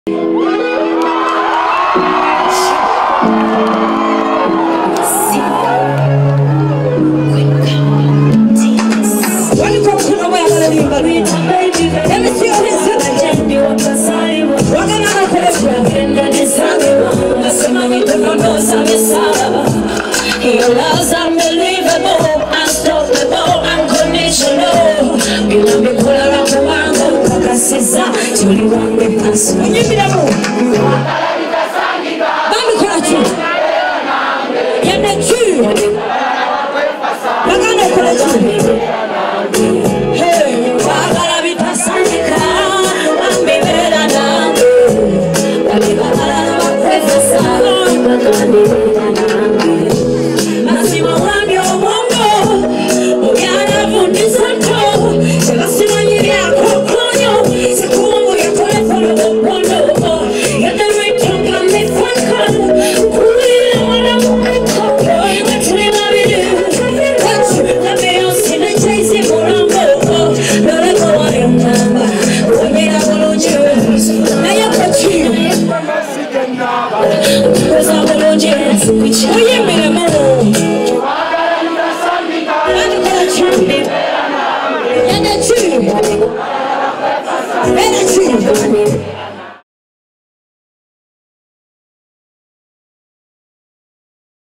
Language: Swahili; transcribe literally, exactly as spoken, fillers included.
Your love's unbelievable, unstoppable, unconditional. You love me, pull around the world, kakasiza, tuli wange pansu. Unyibira mu. Bambi kola ki. Yende ki. Baganda kola ki. Hey, wagala bitasanyika, bambi bera nange. Bambi bagala bakwefasa, bagandi bera nange. Oye,